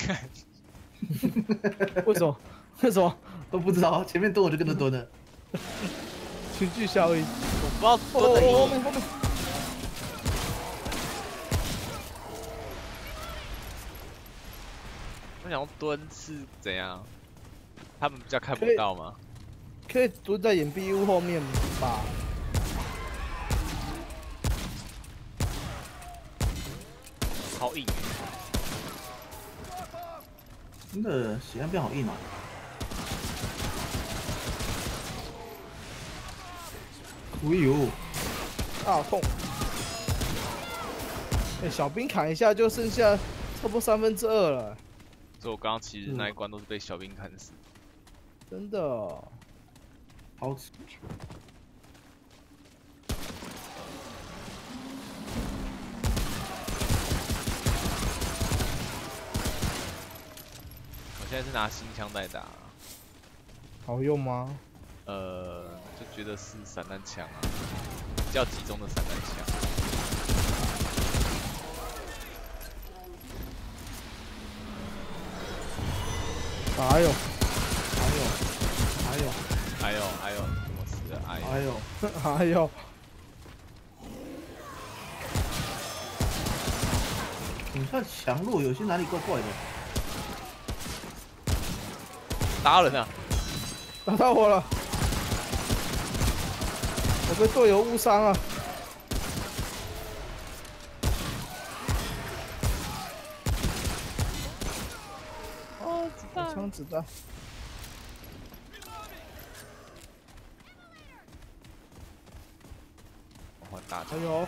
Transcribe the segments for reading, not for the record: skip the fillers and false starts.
为什么？为什么？ 都不知道，前面蹲我就跟着蹲了。 情绪效应。 我不知道蹲的意义。 后面。 我想蹲是怎样？他们比较看不到吗？ 可以蹲在掩蔽物后面吧？ 好硬。 真的血量变好硬啊！哎呦， 啊痛！哎，小兵砍一下就剩下差不多2/3了。 所以我刚刚其实那一关都是被小兵砍死。 真的、哦。 好吃。 我现在是拿新枪在打。 好用吗？ 就觉得是散弹枪啊，比较集中的散弹枪。 哎呦， 哎呦，怎么死的？哎呦， 哎呦， 你看强弱有些哪里怪怪的。 打人啊！ 打到我了，我被队友误伤了。 哦，子弹！ 枪子弹。 我换大枪。 哎呦！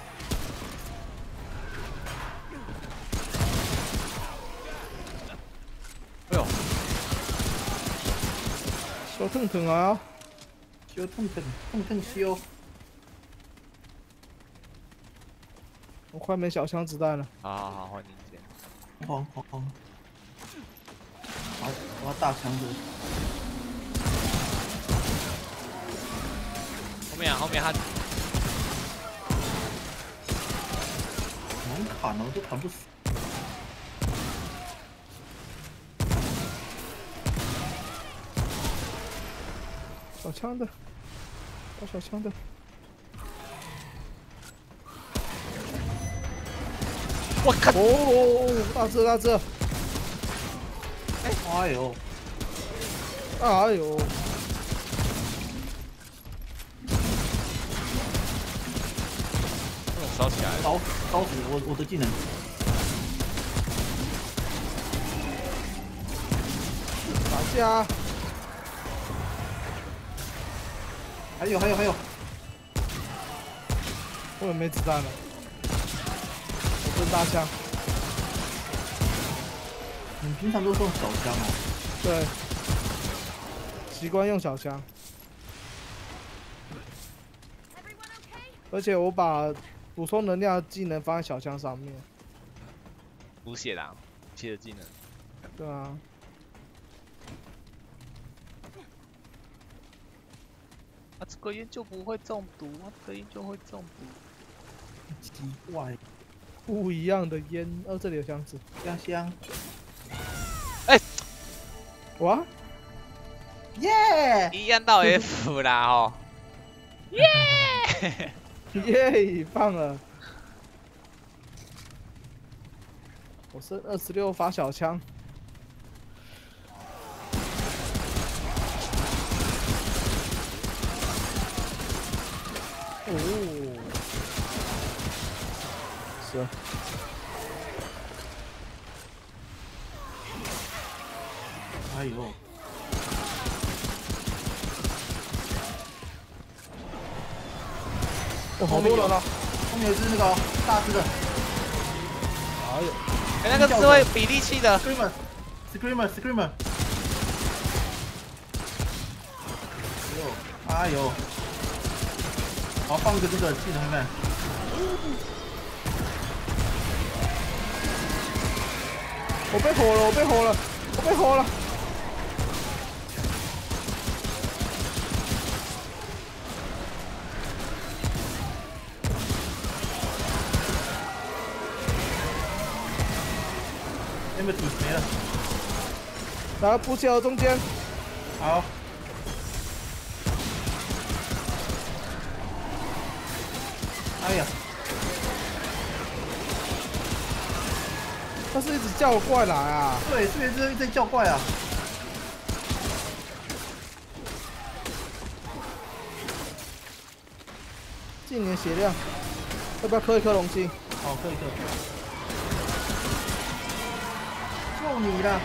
哎呦！ 小腾腾啊！ 修腾修。 我快没小枪子弹了。 好，换你先。 好，我要大枪的。 后面他难砍哦，都砍不死。 小枪的，打小枪的。 我靠！ 哦，大只！ 哎呦！ 哎呦！ 烧起来了！ 烧死我的技能。 打架！ 还有， 我也没子弹了。我真大枪。 你平常都是用小枪哦？ 对，习惯用小枪。而且我把补充能量的技能放在小枪上面。 补血的，血的技能。 对啊。 这个烟就不会中毒，这个烟就会中毒。 奇怪， 不一样的烟。这里有箱子。 香。 哎， 哇！耶！ 一按到 F 啦哦。耶！ 耶，棒了！我剩26发小枪。哦，是。 哎呦！ 哦，好多人了。 后面有一只那个大只的。 哎呦！ 那个是会比力气的。 Screamer。哎呦！好，放个这个技能看看。 我被火了！ ，empty 没了。 然后补起来中间。 好。哎呀！ 他是一直叫我过来啊！ 对，是不是一直叫怪啊？ 记你的血量，要不要磕一颗龙晶？ 好，磕一颗。就你了。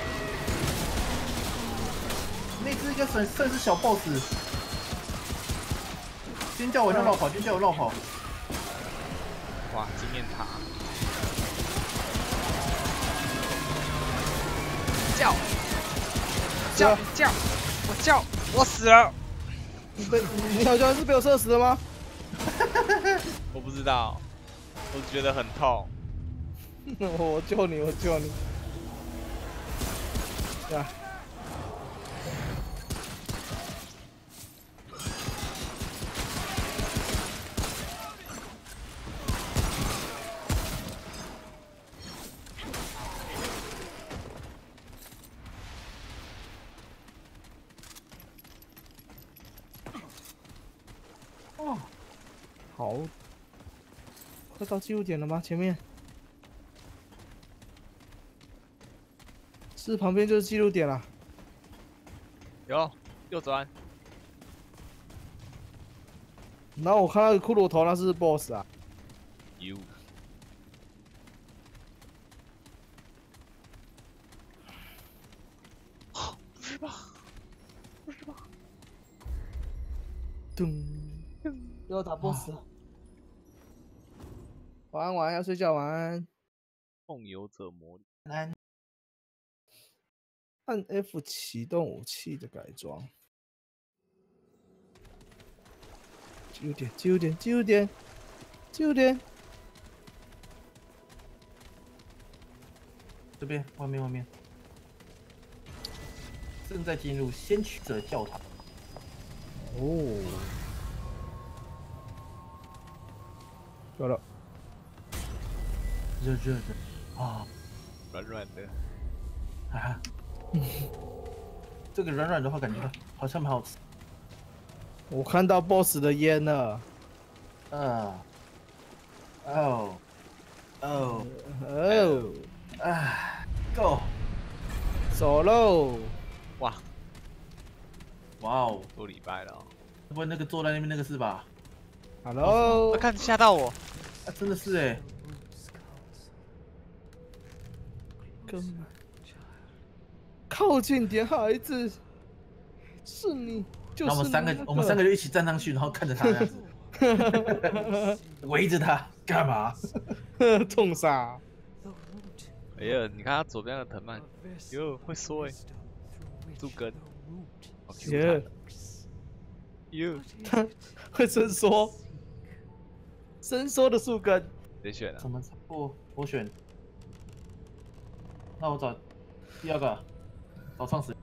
那只应该算是小 boss。先叫我绕跑，先叫我绕跑。 哇，经验塔！叫！我死了！ 你好像是被我射死了吗？ 我不知道，我觉得很痛。 我救你，我救你！呀！哦，好，快到记录点了吗？前面是旁边就是记录点了。 有，右转。 然后我看到骷髅头，那是 BOSS 啊。 有。不是吧？不是吧？ 咚！要打 BOSS 了。晚安，晚安，要睡觉，晚安。 梦游者魔力。 安。 按 F 启动武器的改装。记录点，记录点，记录点，记录点。 这边，外面。正在进入先驱者教堂。 哦。到了。 热的。啊。 软软的。 啊。这个软软的话，感觉好像蛮好吃。 我看到 BOSS 的烟了。 哦。Go。 走喽。 哇哦， 多礼拜了哦。 不会那个坐在那边那个是吧 ？Hello。 看吓到我。 啊，真的是哎。 根本。靠近点，孩子，是你，就是那我们三个就一起站上去，然后看着他这样子，围着他干嘛？ 冲杀！ 哎呀，你看他左边的藤蔓，哟，会缩哎，树根，好 Q 弹，哟， 他会伸缩，伸缩的树根。 谁选啊？ 什么？我选。那我找第二个。找创始。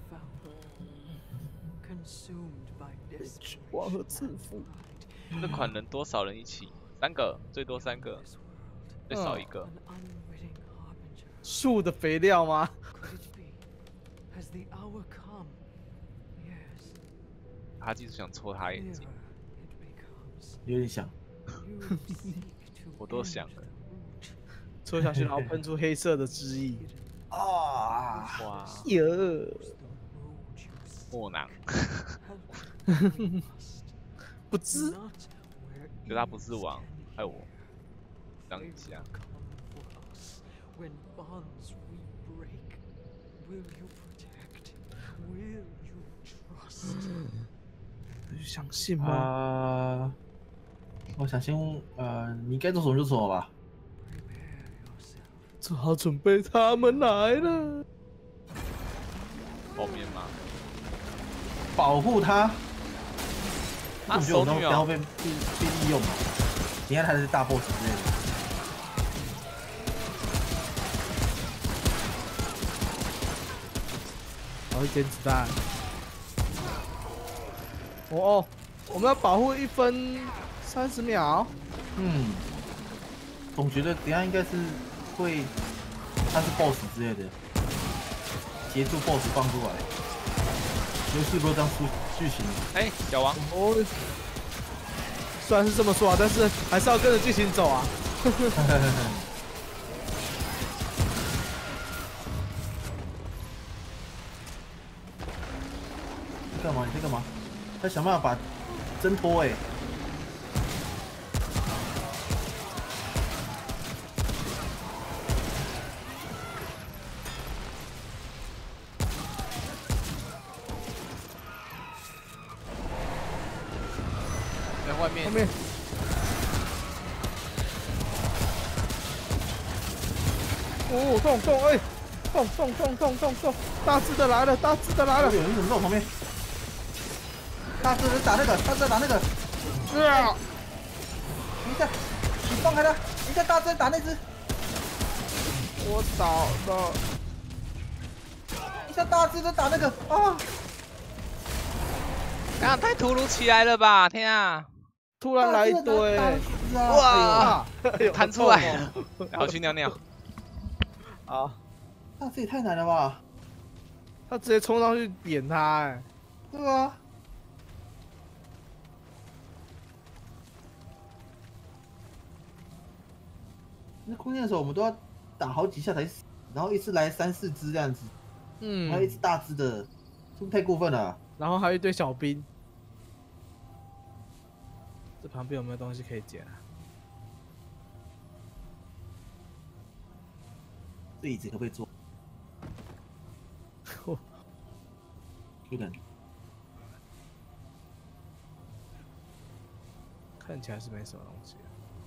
王和赐福。 这款能多少人一起？3个，最多3个，最少1个。 树的肥料吗？ 他就是想戳他眼睛。 有点想。 我都想了。 戳下去，然后喷出黑色的汁液。 啊！ 哇！ 哟， 墨囊。 不知， 就他不是王，害我当一下。相信吗？ 我相信，你该做什么就做好吧。 做好准备，他们来了。 后面吗？ 保护他。 啊，手女然后被利用嘛？你看他是大 boss 之类的。 我会捡子弹。哦，我们要保护1分30秒。 总觉得等下应该是会， 他是 BOSS 之类的，协助 BOSS 放出来。游戏不是这样出剧情。 哎，小王， 哦，虽然是这么说啊，但是还是要跟着剧情走啊。 你干嘛？你在干嘛？他想办法把挣脱哎。 在外面。 后面。哦，动，哎，动，大只的来了，大只的来了。 有人怎么在我旁边？大只人打那个，大只打那个。 啊！ 你看，你放开他！你看大只打那只。 我倒了。 你看大只的打那个啊！ 刚刚太突如其来了吧！天啊！ 突然来一堆， 哇！ 哎弹出来了，然后去尿尿。 啊！ 那这也太难了吧！ 他直接冲上去点他，哎， 对啊。那空间的时候，我们都要打好几下才死，然后一次来3、4只这样子，还有一只大只的，是不是太过分了？ 然后还有一堆小兵。这旁边有没有东西可以捡啊？ 这椅子可不可以坐？有点。 看起来是没什么东西。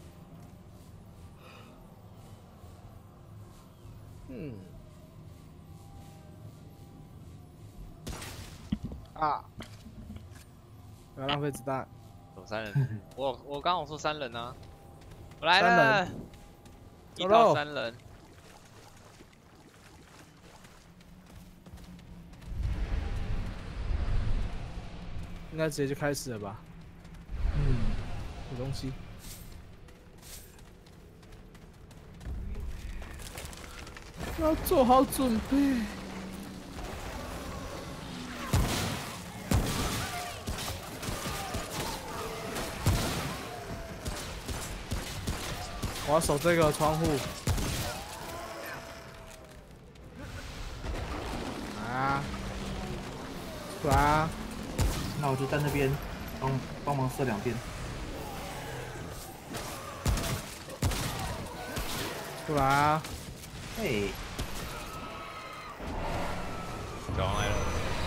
啊！不要浪费子弹。 有3人，我刚刚说3人啊，我来 3 了人 ，1到3人。 应该直接就开始了吧？有东西。要做好准备。我要守这个窗户。啊！出来啊！ 那我就在那边帮忙射2遍。 出来啊！ 嘿， 小王来了。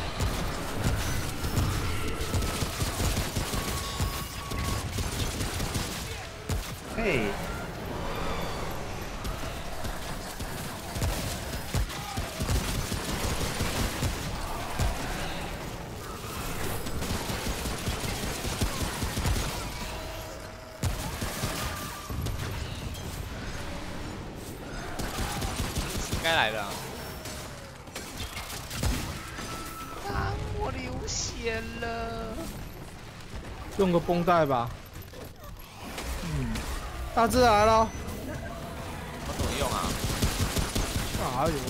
嘿。 应该来的啊！啊，我流血了。 用个绷带吧。大只来了。 我怎么用啊？ 哎呦！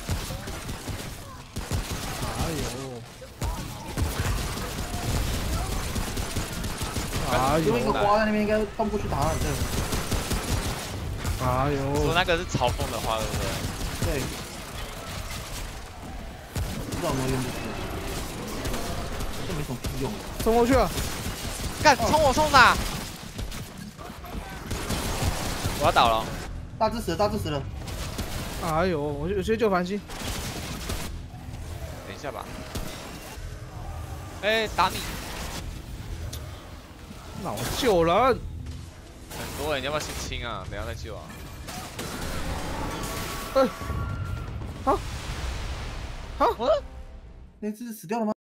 哎呦！ 用一个花在那边应该动不去打了，对。 哎呦！ 说那个是嘲讽的话，对不对？ 对。不知道有没有用进去？这没什么屁用。 冲过去了！ 干，冲哪？我要倒了。 大只死了。 哎呦！我去救繁星。 等一下吧。哎，打你！ 那我救人。 很多人，你要不要先清啊？等下再救啊。 好。 那只死掉了吗？